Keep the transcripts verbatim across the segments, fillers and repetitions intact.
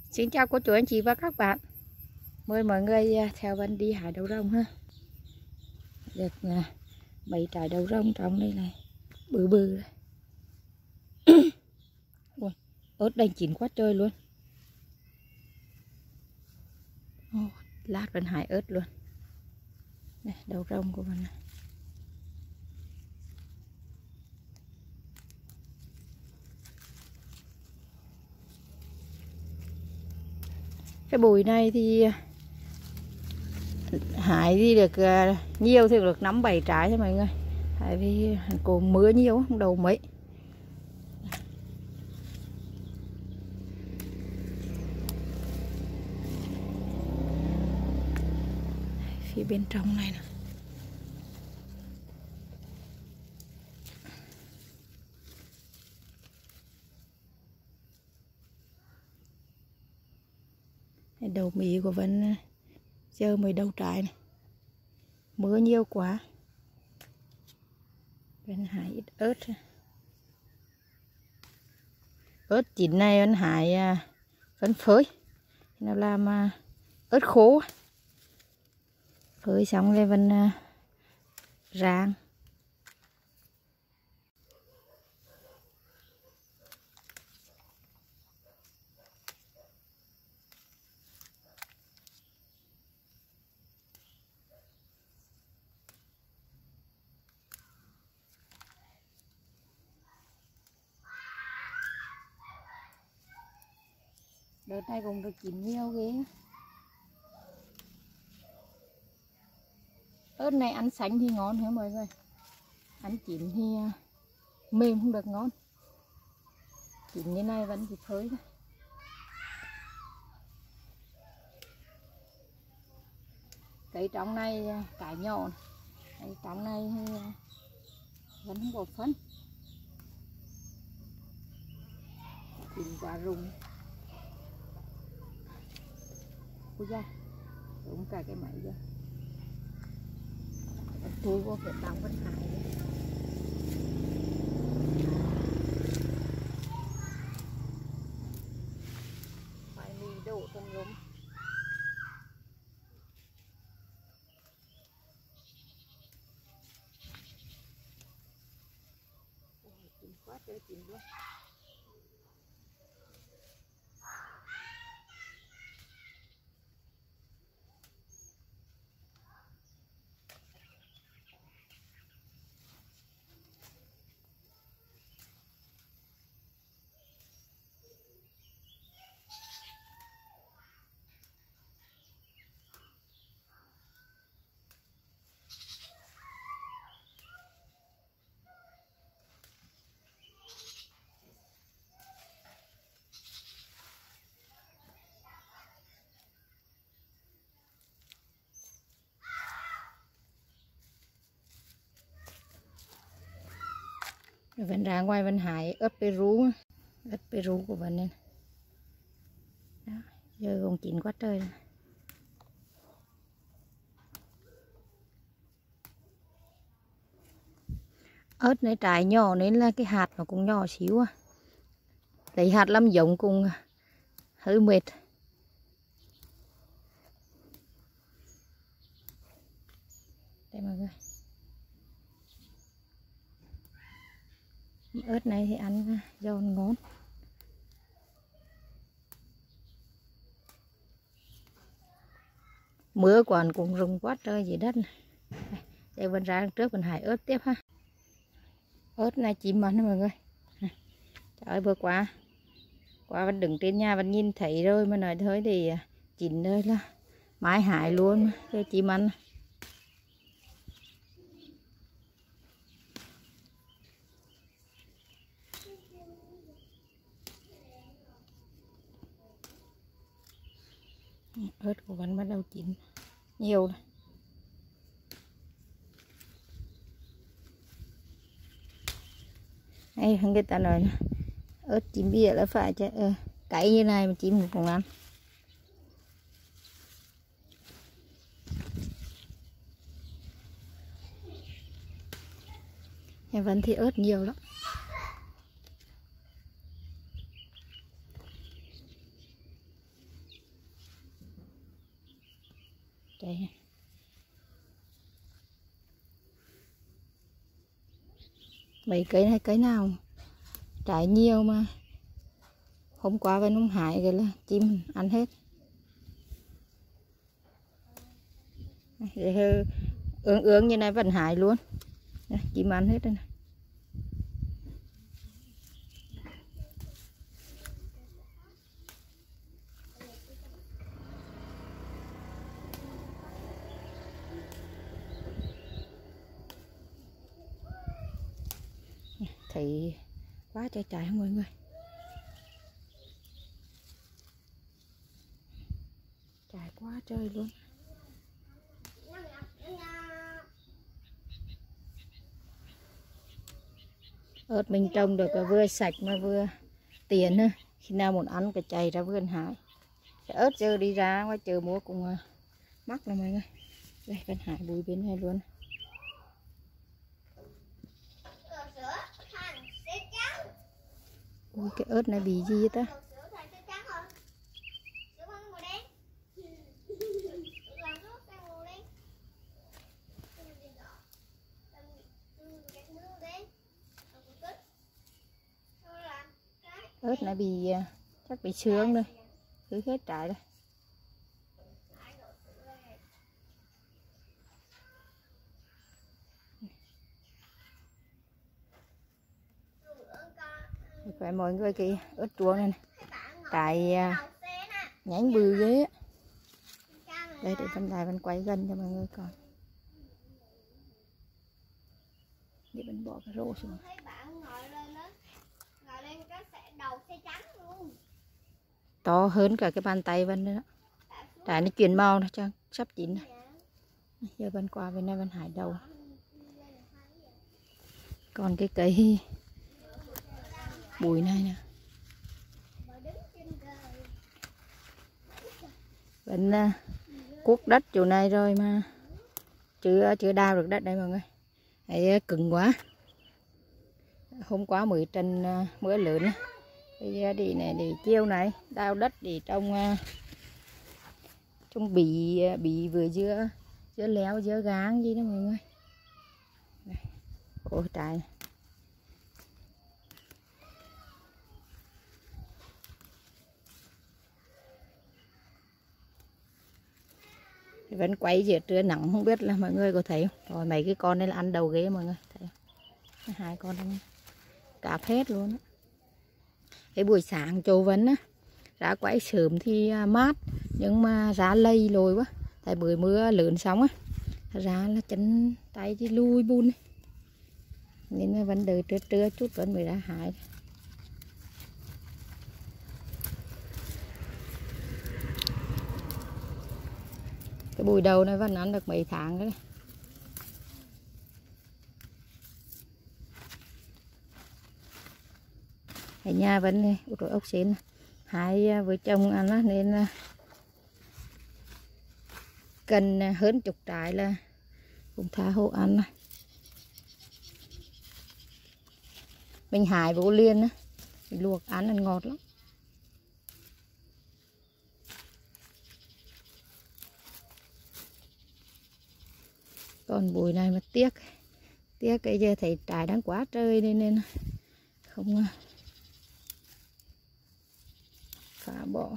Xin chào cô chú anh chị và các bạn. Mời mọi người theo Vân đi hái đậu rồng ha. Được là mấy trái đậu rồng trong đây này bự bự. Ôi, ớt đành chín quá trời luôn. Ồ, lát Vân hái ớt luôn. Này, đậu rồng của Vân này. Cái bụi này thì hái thì được nhiều thì được năm bảy trái thôi mọi người. Tại vì có mưa nhiều không đầu mấy. Phía bên trong này nè. Đầu mì của Vân giờ mới đầu trái này. Mưa nhiều quá. Vân hái ít ớt. Ớt chín này Vân hái Vân phơi. Nó làm ớt khô. Phơi xong rồi Vân rang. Đợt này cũng được chín nhiều ghê. Ớt này ăn xanh thì ngon hả mọi người. Ăn chín thì mềm không được ngon. Chín như này vẫn chỉ phơi thôi. Cái trong này cái nhỏ. Cái trong này thì vẫn không có phân. Chín quả rụng. Ui da, đúng cả cái máy rồi. Tôi vô cái băng vẫn hại đấy. Phải mì đổ trong rúm. Ôi, chín quá trời chín luôn. Vẫn ra ngoài Vân hái ớt Peru, ớt Peru của Vân nên. Đó, giờ còn chín quá trời rồi. Ớt này trái nhỏ nên là cái hạt nó cũng nhỏ xíu à. Lấy hạt làm giống cũng hơi mệt. Đây mọi người. Ớt này thì ăn giòn ngon. Mưa còn cũng rụng quá trời dưới đất này. Đây Vân ra trước Vân hái ớt tiếp ha. Ớt này chín mận mọi người. Trời ơi vừa qua qua Vân đứng trên nhà Vân nhìn thấy rồi mà nói thôi thì chín rồi là mãi hái luôn rồi chín mận. Ớt của Vân bắt đầu chín nhiều rồi. Hay người ta nói ớt chín bìa là phải chứ ờ, cấy như này mà chín một còn ăn. Em vẫn thì ớt nhiều lắm. Đây. Mấy cây này cây nào trái nhiều mà hôm qua bên ông Hải cái là chim ăn hết. Ương ương như này vẫn hại luôn. Đây, chim ăn hết đây này. Thấy quá trời trời không mọi người. Trời quá trời luôn. Ớt mình trồng được vừa sạch mà vừa tiền nữa. Khi nào muốn ăn cái chạy ra vườn hái. Cái ớt giờ đi ra ngoài chợ mua cũng mắc là mọi người. Đây con hái bụi bên này luôn. Ui, cái ớt này bị gì ta? Ớt này bị chắc bị sướng rồi, cứ hết trái rồi. Phải mọi người cái ớt chuông này, này. Trái nhánh bự ghê á. Đây để Văn Đài Văn quay gần cho mọi người coi. Để mình bỏ cái rô xuống. To hơn cả cái bàn tay Vân đó. Trái nó chuyển màu nó chắc sắp chín này. Giờ Vân qua bên này Vân Hải đầu. Còn cái cây bụi này nè. Vân cuốc đất chỗ này rồi mà chưa chưa đào được đất đây mọi người. Đấy, cứng quá. Hôm qua mới trần mưa lớn. Bây giờ đi này để chiêu này đào đất để trong trong bị bị vừa giữa giữa léo giữa gáng gì đó mọi người. Đây. Ôi trái này. Vẫn quay giữa trưa nắng không biết là mọi người có thấy không. Rồi mấy cái con này là ăn đầu ghế mọi người thấy không? Hai con đây cạp hết luôn á. Cái buổi sáng Châu Vân á ra quay sớm thì mát nhưng mà ra lây lồi quá tại bữa mưa lớn xong á ra là chân tay thì lui bùn ấy. Nên là vẫn đợi trưa trưa chút vẫn mới ra hái. Cái bụi đầu này vẫn ăn được mấy tháng đấy. Ở nhà vẫn rồi ốc sến hai vợ chồng ăn đó, nên cần hơn chục trái là cũng tha hộ ăn này. Mình hái vô liền á, luộc ăn ăn ngọt lắm. Còn bụi này mà tiếc tiếc cái giờ thấy trái đang quá trời nên nên không phá bỏ.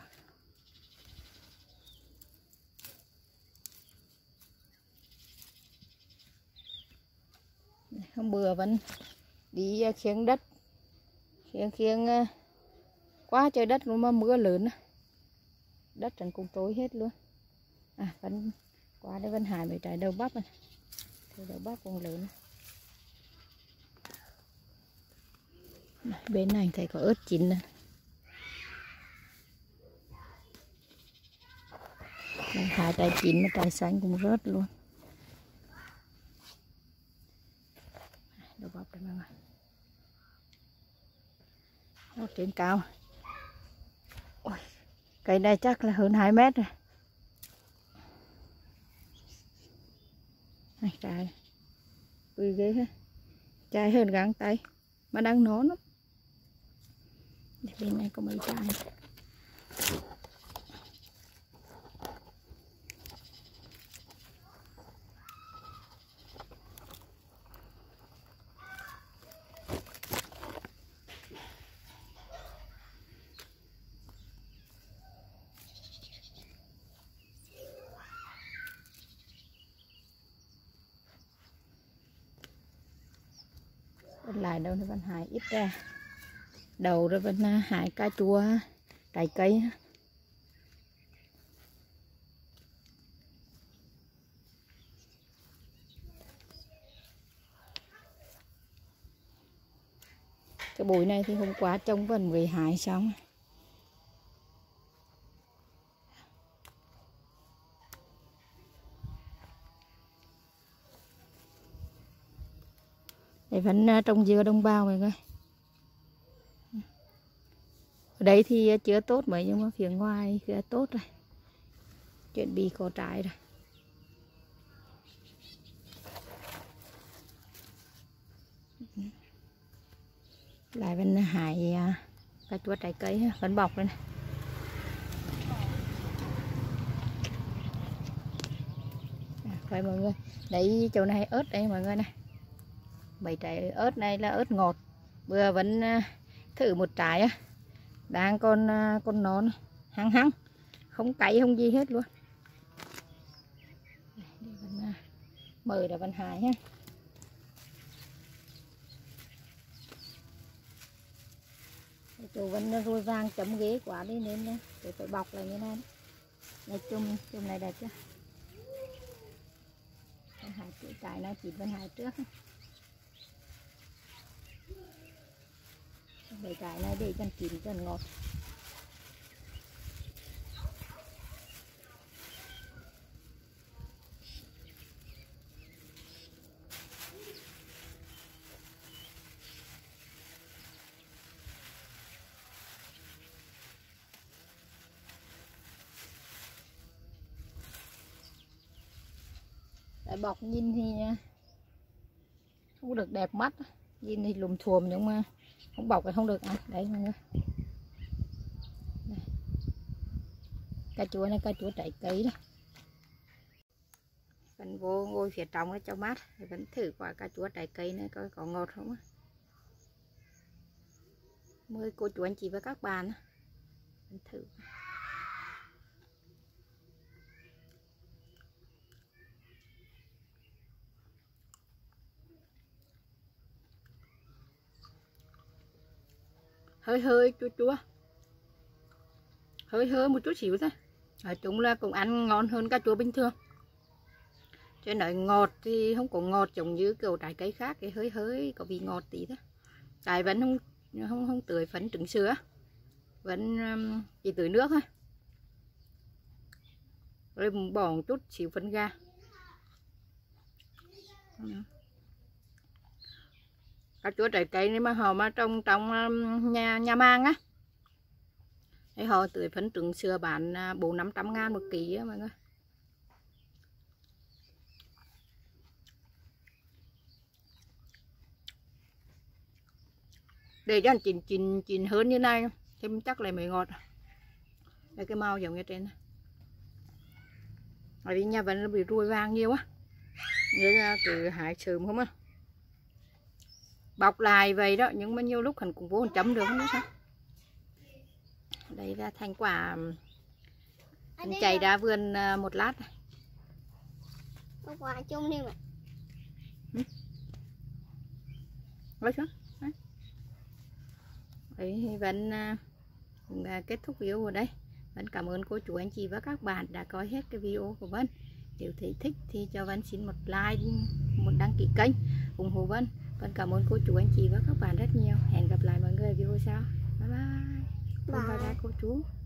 Hôm bữa vẫn đi khiêng đất khiêng khiêng quá trời đất luôn mà mưa lớn đất trần cũng trôi hết luôn. À vẫn qua đây Vân Hải mấy trái đầu bắp này. Thì đầu bắp cũng lớn. Bên này thấy có ớt chín này. Hai trái chín mà trái xanh cũng rớt luôn. Đầu bắp đây mọi người. Ở trên cao. Ôi, cây này chắc là hơn hai mét rồi. Này trái ui ghê ha, trái hơn găng tay mà đang nón lắm. Bên này có mấy trái. lại đâu nó vẫn hái ít ra đầu rồi vẫn hái cà chua trái cây. Cái bụi này thì hôm qua trông vẫn về hái xong. Để vẫn trồng dưa đông bao mọi người. Ở đây thì chưa tốt mấy nhưng mà phía ngoài thì tốt rồi. Chuẩn bị có trái rồi. Lại vẫn hái cà chua trái cây vẫn bọc đây này. Vậy mọi người, đấy chỗ này ớt đây mọi người này. Bảy trái ớt này là ớt ngọt. Vừa vẫn thử một trái á. Đang con con non hăng hăng, không cay không gì hết luôn. Mời là vẫn hái ha. Chỗ vẫn ruồi vàng chấm ghế quá đi nên để phải bọc lại như này. Này chùm chùm này đẹp chưa? Hái cái trái này chỉ vẫn hái trước. Để trái này để chân chín chân ngọt. Để bọc nhìn thì không được đẹp mắt, nhìn thì lùm thuồm nhưng mà không bọc thì không được ăn. Đấy mọi người, đây. Cà chua này cà chua trái cây đó. Vẫn vô ngồi phía trong cho mát, vẫn thử quả cà chua trái cây này coi có ngọt không á. Mời cô chú anh chị và các bạn vẫn thử. Hơi hơi chua chua, hơi hơi một chút xíu thôi. Nói chung là cũng ăn ngon hơn cà chua bình thường. Chứ nói ngọt thì không có ngọt giống như kiểu trái cây khác, cái hơi hơi có vị ngọt tí thôi. Trái vẫn không không không tưới phấn trứng sữa, vẫn chỉ tưới nước thôi, rồi bỏ một chút xíu phấn gà. Cà chua trái cây nếu mà họ mà trồng trong nhà nhà mang á, thì họ tưới phấn trứng sữa bán bốn năm trăm ngàn một ký á mọi người. Để cho anh chín chín chín hơn như này thì chắc là mới ngọt. Đây cái màu giống như trên này. Ở đi nhà vẫn bị ruồi vàng nhiều á, như cứ hái sớm không á. Bọc lại vậy đó, nhưng mà nhiều lúc hắn cũng vô chấm được không biết sao. Đây là thành quả chạy ra vườn một lát. Quả chung đi mà. Lấy xuống. Đấy thì vẫn kết thúc video ở đây. Vẫn cảm ơn cô chú anh chị và các bạn đã coi hết cái video của Vân. Nếu thấy thích thì cho Vân xin một like, một đăng ký kênh ủng hộ Vân. Vân cảm ơn cô chú anh chị và các bạn rất nhiều. Hẹn gặp lại mọi người ở video sau. Bye bye. Bye bye, bye, bye cô chú.